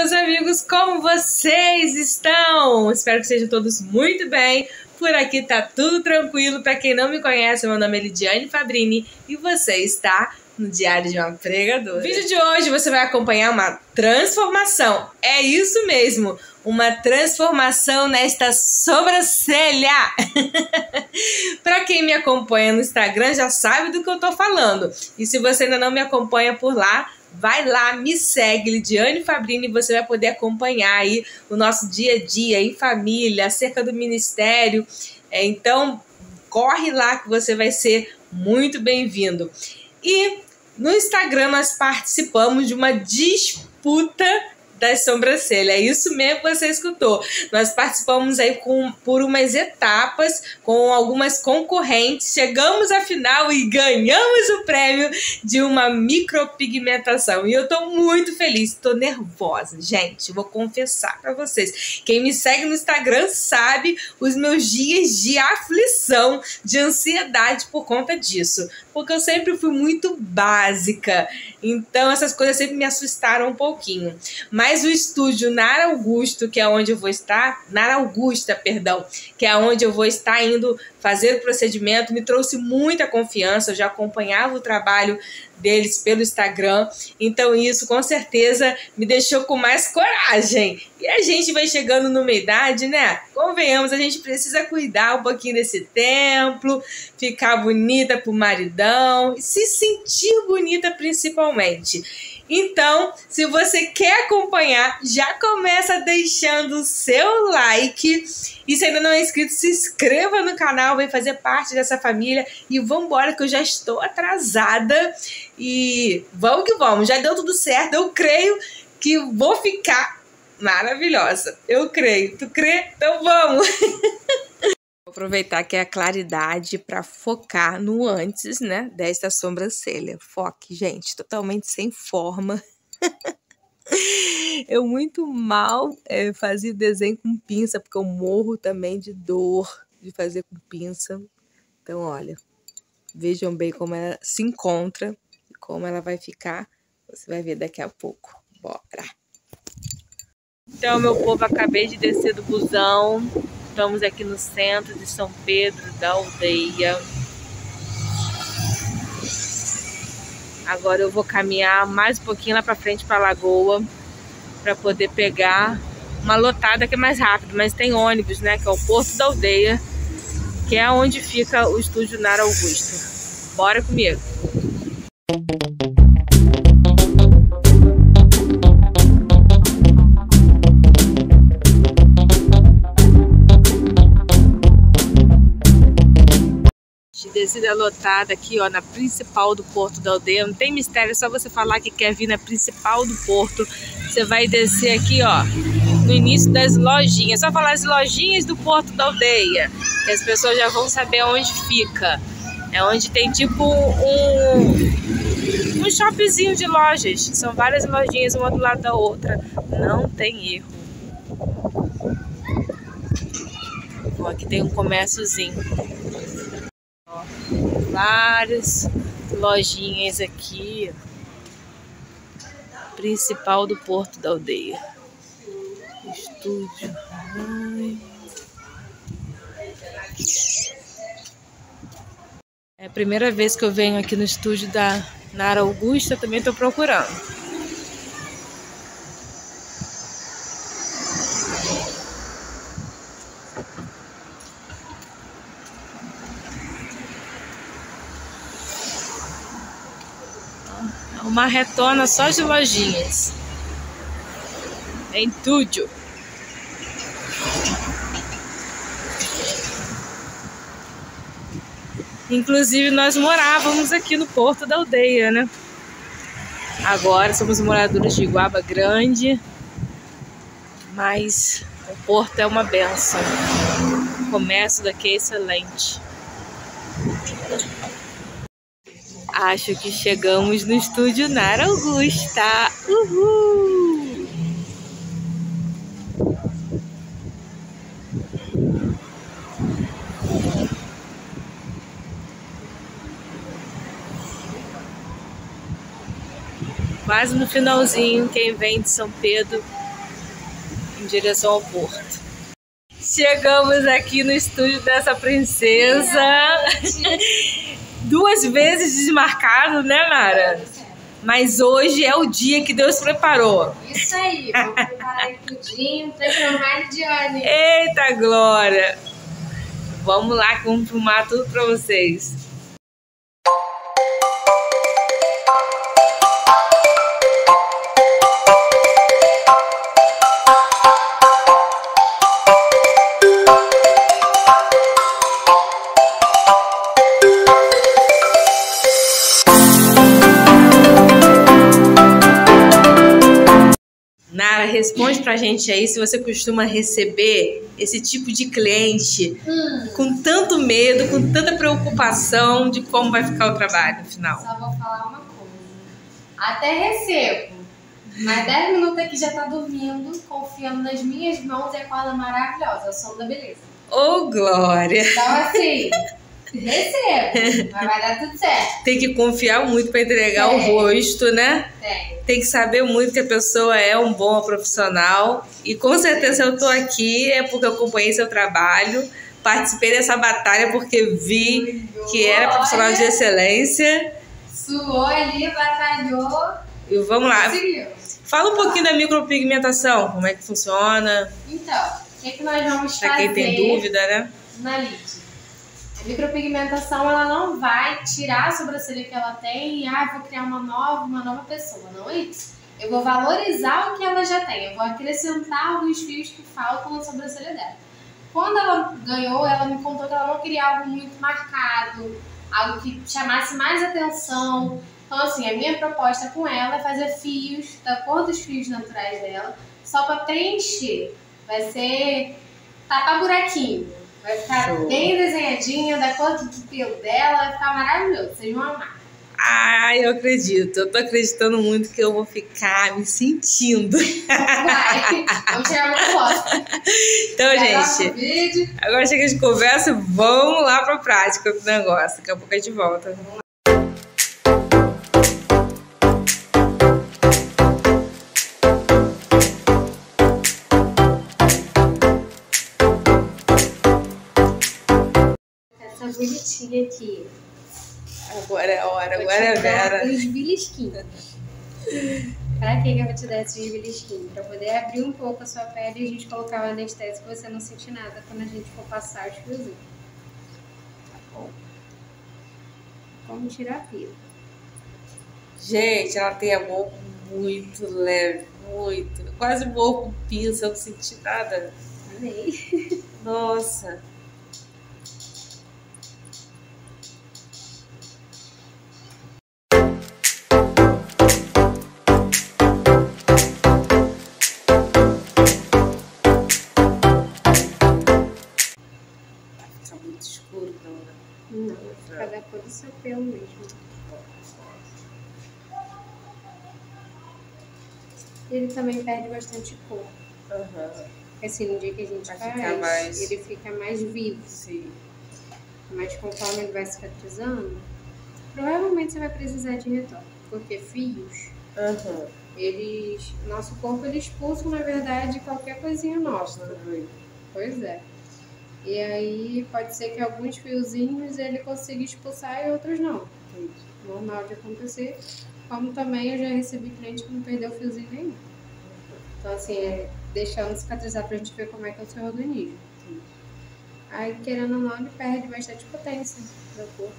meus amigos, como vocês estão? Espero que sejam todos muito bem. Por aqui tá tudo tranquilo. Para quem não me conhece, meu nome é Lidiane Fabrini e você está no Diário de uma Pregadora. No vídeo de hoje você vai acompanhar uma transformação. É isso mesmo, uma transformação nesta sobrancelha. Para quem me acompanha no Instagram já sabe do que eu tô falando. E se você ainda não me acompanha por lá, vai lá, me segue, Lidiane Fabrini, e você vai poder acompanhar aí o nosso dia a dia em família, acerca do ministério. Então, corre lá que você vai ser muito bem-vindo. E no Instagram nós participamos de uma disputa das sobrancelhas. É isso mesmo que você escutou. Nós participamos aí por umas etapas com algumas concorrentes. Chegamos à final e ganhamos o prêmio de uma micropigmentação. E eu tô muito feliz, tô nervosa, gente. Vou confessar pra vocês. Quem me segue no Instagram sabe os meus dias de aflição, de ansiedade por conta disso. Porque eu sempre fui muito básica. Então essas coisas sempre me assustaram um pouquinho. Mas o estúdio Nara Augusta, que é onde eu vou estar, que é onde eu vou estar indo fazer o procedimento, me trouxe muita confiança. Eu já acompanhava o trabalho deles pelo Instagram, então isso com certeza me deixou com mais coragem. E a gente vai chegando numa idade, né? Convenhamos, a gente precisa cuidar um pouquinho desse templo, ficar bonita pro maridão e se sentir bonita principalmente. Então, se você quer acompanhar, já começa deixando o seu like. E se ainda não é inscrito, se inscreva no canal, vem fazer parte dessa família. E vamos embora que eu já estou atrasada. E vamos que vamos, já deu tudo certo. Eu creio que vou ficar maravilhosa. Eu creio. Tu crê? Então vamos! Vou aproveitar que é a claridade para focar no antes, né, desta sobrancelha. Foque, gente, totalmente sem forma. Eu muito mal fazia desenho com pinça, porque eu morro também de dor de fazer com pinça. Então, olha, vejam bem como ela se encontra e como ela vai ficar. Você vai ver daqui a pouco. Bora! Então, meu povo, acabei de descer do busão. Estamos aqui no centro de São Pedro da Aldeia. Agora eu vou caminhar mais um pouquinho lá para frente para a Lagoa para poder pegar uma lotada que é mais rápido, mas tem ônibus, né, que é o Porto da Aldeia, que é onde fica o estúdio Nara Augusta. Bora comigo! Descida lotada aqui, ó, na principal do Porto da Aldeia. Não tem mistério, é só você falar que quer vir na principal do Porto. Você vai descer aqui, ó, no início das lojinhas. Só falar as lojinhas do Porto da Aldeia, que as pessoas já vão saber onde fica. É onde tem tipo um shoppingzinho de lojas. São várias lojinhas, uma do lado da outra. Não tem erro. Ó, aqui tem um comérciozinho. Várias lojinhas aqui, principal do Porto da Aldeia. Estúdio. É a primeira vez que eu venho aqui no estúdio da Nara Augusta, também estou procurando. Uma retona só de lojinhas. Em tudo. Inclusive nós morávamos aqui no Porto da Aldeia, né? Agora somos moradores de Iguaba Grande. Mas o Porto é uma benção. O comércio daqui é excelente. Acho que chegamos no estúdio Nara Augusta. Uhul! Quase no finalzinho, quem vem de São Pedro em direção ao porto. Chegamos aqui no estúdio dessa princesa. 2 vezes desmarcado, né, Mara? Mas hoje é o dia que Deus preparou. Isso aí, vou preparar aqui tudinho, transformar de Diane. Eita glória! Vamos lá que vamos filmar tudo pra vocês. Nara, responde pra gente aí se você costuma receber esse tipo de cliente com tanto medo, com tanta preocupação de como vai ficar o trabalho no final. Só vou falar uma coisa. Até recebo, mas 10 minutos aqui já tá dormindo, confiando nas minhas mãos e a corda maravilhosa, o som da beleza. Ô, glória! Então assim, recebo, mas vai dar tudo certo. Tem que confiar muito pra entregar o rosto, né? Tem que saber muito que a pessoa é um bom profissional. E com certeza eu tô aqui é porque eu acompanhei seu trabalho, participei dessa batalha porque vi que era profissional de excelência. Suou ali, batalhou. E vamos lá. Conseguiu. Fala um pouquinho da micropigmentação, como é que funciona. Então, o que nós vamos fazer? Pra quem tem dúvida, né? Na lid. A micropigmentação, ela não vai tirar a sobrancelha que ela tem e vou criar uma nova pessoa, não é isso. Eu vou valorizar o que ela já tem, eu vou acrescentar alguns fios que faltam na sobrancelha dela. Quando ela ganhou, ela me contou que ela não queria algo muito marcado, algo que chamasse mais atenção. Então assim, a minha proposta com ela é fazer fios, da cor dos fios naturais dela, só para preencher. Vai ser tapar buraquinho. Vai ficar bem desenhadinha, da cor do pelo dela, vai ficar maravilhoso, vocês vão amar. Ai, eu acredito, eu tô acreditando muito que eu vou ficar me sentindo. Vai, vamos tirar uma foto. Então, gente, agora chega de conversa, vamos lá pra prática do negócio, daqui a pouco a gente volta. Bonitinha aqui. Agora é a hora, agora é a Vera. Os belisquinhos. Pra que eu vou te dar esses belisquinhos? Pra poder abrir um pouco a sua pele e a gente colocar o anestésico e você não sentir nada quando a gente for passar os fiozinhos. Tá bom? Vamos tirar a pila. Gente, ela tem a mão muito leve, muito. Eu quase morro com pinça, eu não senti nada. Amei. Nossa. Muito escuro, não. Não, vai ficar da cor do seu pelo mesmo. Ele também perde bastante cor. Assim, no dia que a gente faz, ele fica mais vivo. Sim. Mas conforme ele vai cicatrizando, provavelmente você vai precisar de retoque. Porque fios, nosso corpo ele expulsa, na verdade, qualquer coisinha nossa. Pois é. E aí pode ser que alguns fiozinhos ele consiga expulsar e outros não. Normal de acontecer. Como também eu já recebi cliente que não perdeu fiozinho nenhum. Então assim, deixando cicatrizar pra gente ver como é que é o seu organismo. Aí querendo ou não, ele perde bastante potência do corpo.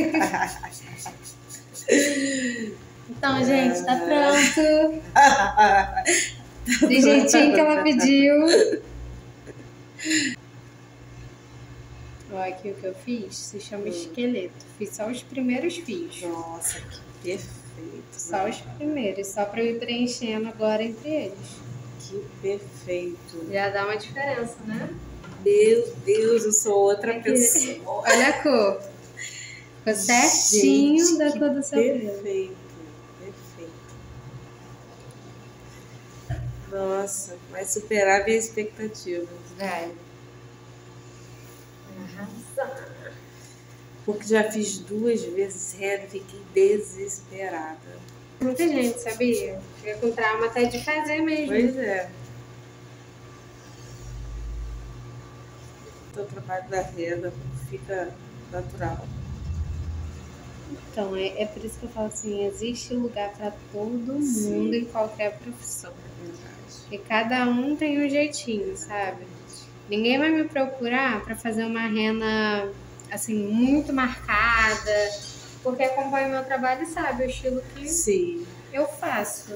Então, gente, tá pronto. Do jeitinho que ela pediu. Ó, aqui o que eu fiz se chama esqueleto. Fiz só os primeiros fios. Nossa, que perfeito. Só os primeiros, só pra eu ir preenchendo agora entre eles. Que perfeito. Já dá uma diferença, né? Meu Deus, eu sou outra pessoa. Olha a cor. Ficou certinho. Gente, da cor do seu pelo. perfeito, perfeito. Nossa, vai superar minhas expectativas. Vai. Porque já fiz 2 vezes renda e fiquei desesperada. Muita gente, sabia? Fica com trauma até de fazer mesmo. Pois é. O trabalho da renda fica natural. Então, é por isso que eu falo assim, existe lugar para todo mundo em qualquer profissão. E cada um tem um jeitinho, sabe? Ninguém vai me procurar para fazer uma rena assim muito marcada, porque acompanha o meu trabalho e sabe o estilo que Sim. eu faço.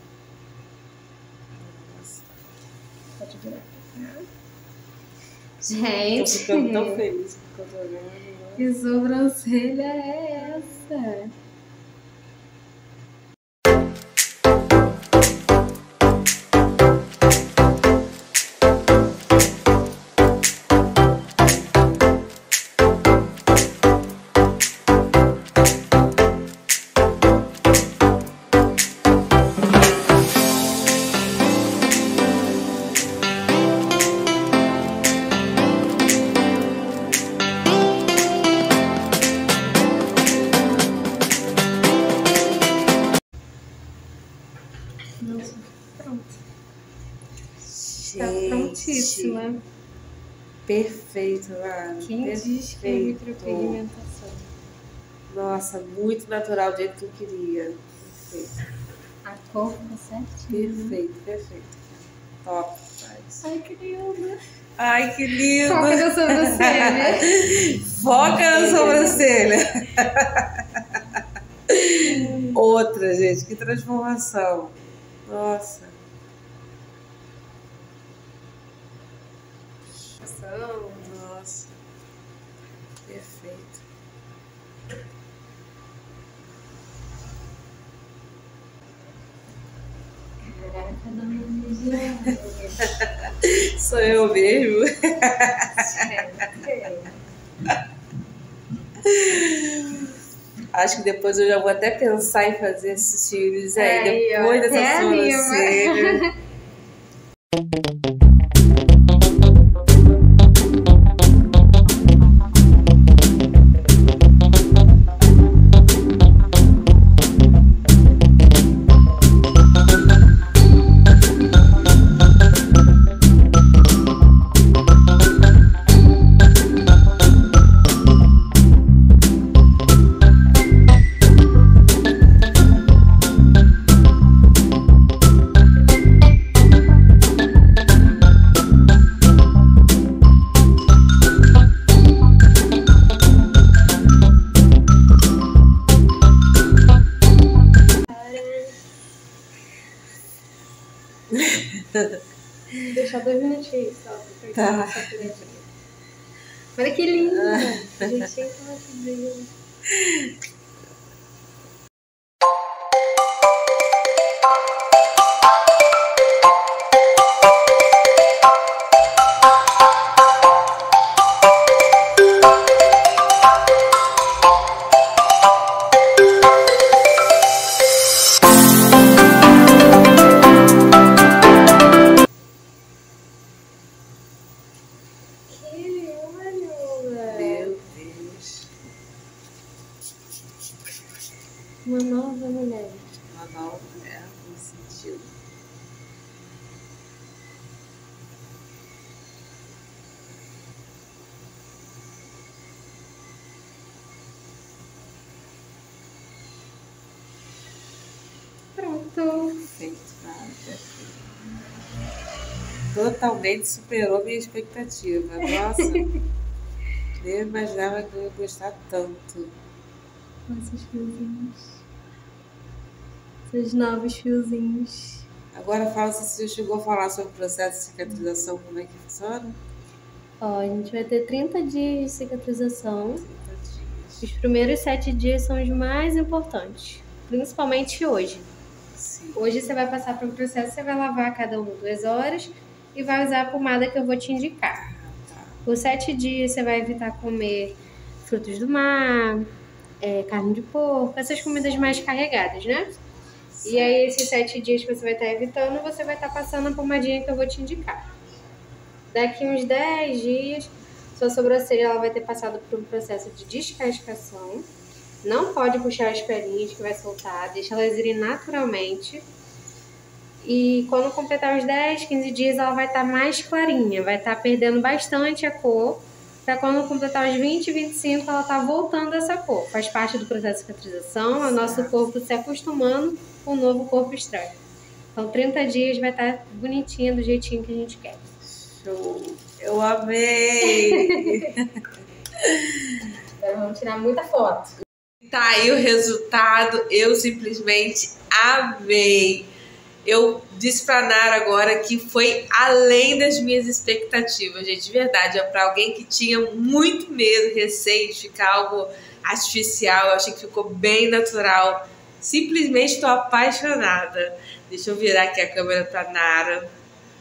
Nossa, Pode virar pra cá. tô Gente, ficando tão feliz com o que eu tô olhando. que sobrancelha é essa? Nossa, pronto. Tá prontíssima. Perfeito, Lara. Quem diz que é micropigmentação? Nossa, muito natural do jeito que eu queria. Perfeito, A cor tá certinha. perfeito, perfeito. Top, faz. Ai, que linda. Ai, que lindo! Foca na sobrancelha. Foca na sobrancelha. Outra, gente, que transformação. Nossa. Nossa. Perfeito. Caraca, dá uma vigiada. Sou eu mesmo. Acho que depois eu já vou até pensar em fazer esses cílios aí, depois dessa sobrancelha. Deixar 2 minutinhos só. Tá. Olha que linda. Jeitinho que ela pediu. Meu Deus. Uma nova mulher. Uma nova mulher no sentido. Pronto. Perfeito, cara. Perfeito. Totalmente superou minha expectativa. Nossa. Nem imaginava que eu ia gostar tanto. Esses fiozinhos. Esses novos fiozinhos. Agora fala se você chegou a falar sobre o processo de cicatrização, como é que funciona? Ó, a gente vai ter 30 dias de cicatrização. 30 dias. Os primeiros 7 dias são os mais importantes, principalmente hoje. Sim. Hoje você vai passar pelo processo, você vai lavar cada 2 horas e vai usar a pomada que eu vou te indicar. Por 7 dias você vai evitar comer frutos do mar, carne de porco, essas comidas mais carregadas, né? E aí esses 7 dias que você vai estar evitando, você vai estar passando a pomadinha que eu vou te indicar. Daqui uns 10 dias, sua sobrancelha ela vai ter passado por um processo de descascação. Não pode puxar as pelinhas que vai soltar, deixa elas irem naturalmente. E quando completar os 10, 15 dias, ela vai estar mais clarinha, vai estar perdendo bastante a cor. Para quando completar os 20, 25, ela tá voltando essa cor. Faz parte do processo de cicatrização, é o nosso corpo se acostumando com o novo corpo estranho. Então, 30 dias vai estar bonitinha do jeitinho que a gente quer. Show! Eu amei! Agora vamos tirar muita foto. Tá aí o resultado, eu simplesmente amei. Eu disse pra Nara agora que foi além das minhas expectativas, gente, de verdade. É pra alguém que tinha muito medo, receio de ficar algo artificial, eu achei que ficou bem natural. Simplesmente estou apaixonada. Deixa eu virar aqui a câmera pra Nara.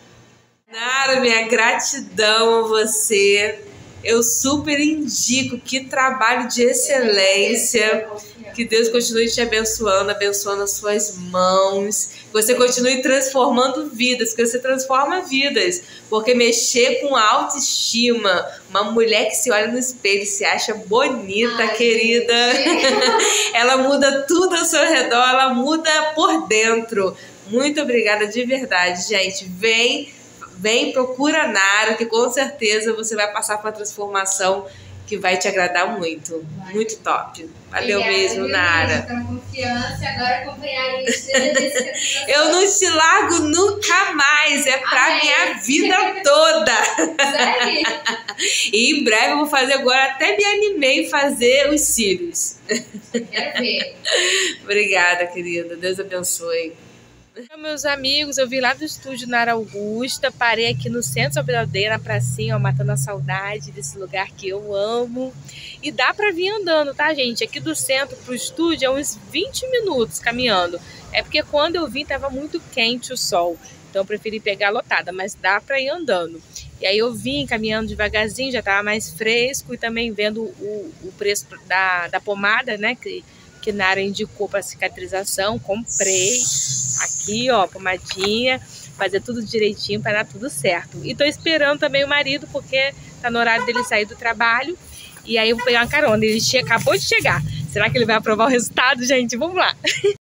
Nara, minha gratidão a você. Eu super indico, que trabalho de excelência. Que Deus continue te abençoando, abençoando as suas mãos. Que você continue transformando vidas, que você transforma vidas. Porque mexer com autoestima, uma mulher que se olha no espelho e se acha bonita, querida, ela muda tudo ao seu redor, ela muda por dentro. Muito obrigada de verdade, gente. Vem, procura a Nara, que com certeza você vai passar por uma transformação que vai te agradar muito. Muito top. Valeu mesmo, Nara. Pela confiança, agora acompanhar isso. Eu não te largo nunca mais. É pra minha vida toda. Sério? E em breve eu vou fazer agora. Até me animei em fazer os cílios. Quero ver. Obrigada, querida. Deus abençoe. Meus amigos, eu vim lá do estúdio Nara Augusta, parei aqui no centro São Pedro da Aldeia, na pracinha, ó, matando a saudade desse lugar que eu amo. E dá pra vir andando, tá, gente? Aqui do centro pro estúdio é uns 20 minutos caminhando. É porque quando eu vim tava muito quente o sol, então eu preferi pegar a lotada, mas dá pra ir andando. E aí eu vim caminhando devagarzinho, já tava mais fresco, e também vendo o preço da pomada, né, que Nara indicou para cicatrização. Comprei aqui, ó, pomadinha, fazer tudo direitinho para dar tudo certo. E tô esperando também o marido, porque tá no horário dele sair do trabalho. E aí eu vou pegar uma carona. Ele acabou de chegar. Será que ele vai aprovar o resultado, gente? Vamos lá.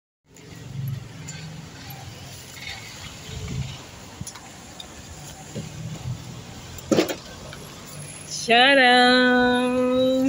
Tcharam!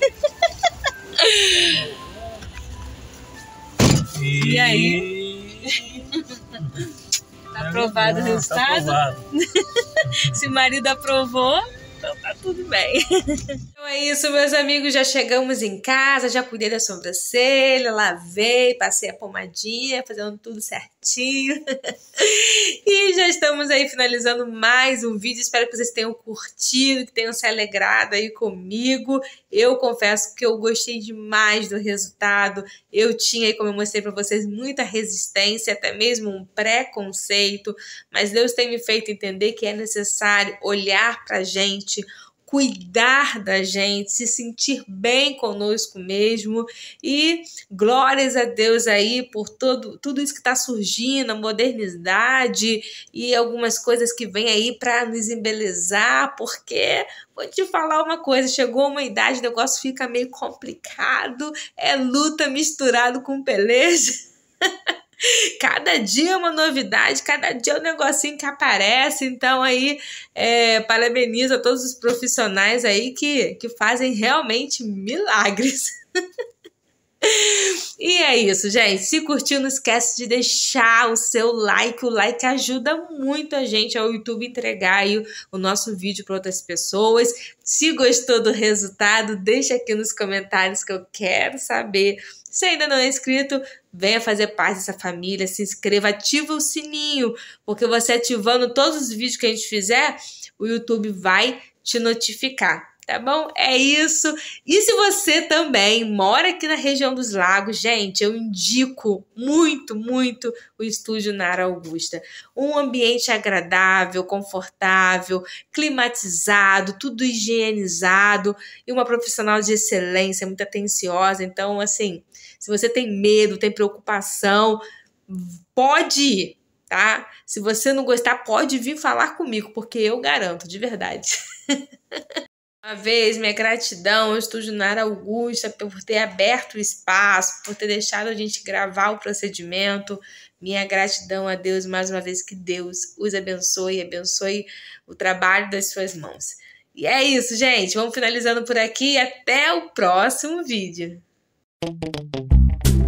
E aí? Tá aprovado o resultado? Tá aprovado. Se o marido aprovou, então tá tudo bem. Então é isso, meus amigos. Já chegamos em casa, já cuidei da sobrancelha, lavei, passei a pomadinha, fazendo tudo certinho. E já estamos aí finalizando mais um vídeo. Espero que vocês tenham curtido, que tenham se alegrado aí comigo. Eu confesso que eu gostei demais do resultado. Eu tinha aí, como eu mostrei para vocês, muita resistência, até mesmo um preconceito. Mas Deus tem me feito entender que é necessário olhar pra gente, cuidar da gente, se sentir bem conosco mesmo. E glórias a Deus aí por tudo isso que está surgindo, a modernidade e algumas coisas que vem aí para nos embelezar, porque vou te falar uma coisa, chegou uma idade, o negócio fica meio complicado, é luta misturado com peleja. Cada dia é uma novidade, cada dia é um negocinho que aparece. Então aí parabenizo a todos os profissionais aí que fazem realmente milagres. E é isso, gente. Se curtiu, não esquece de deixar o seu like. O like ajuda muito a gente ao YouTube entregar aí o nosso vídeo para outras pessoas. Se gostou do resultado, deixa aqui nos comentários que eu quero saber. Se ainda não é inscrito, venha fazer parte dessa família, se inscreva, ativa o sininho, porque você ativando todos os vídeos que a gente fizer, o YouTube vai te notificar. Tá bom? É isso. E se você também mora aqui na região dos Lagos, gente, eu indico muito, muito o Estúdio Nara Augusta. Um ambiente agradável, confortável, climatizado, tudo higienizado e uma profissional de excelência, muito atenciosa. Então, assim, se você tem medo, tem preocupação, pode ir, tá? Se você não gostar, pode vir falar comigo, porque eu garanto, de verdade. Uma vez, minha gratidão ao Estúdio Nara Augusta por ter aberto o espaço, por ter deixado a gente gravar o procedimento. Minha gratidão a Deus, mais uma vez, que Deus os abençoe, abençoe o trabalho das suas mãos. E é isso, gente. Vamos finalizando por aqui e até o próximo vídeo.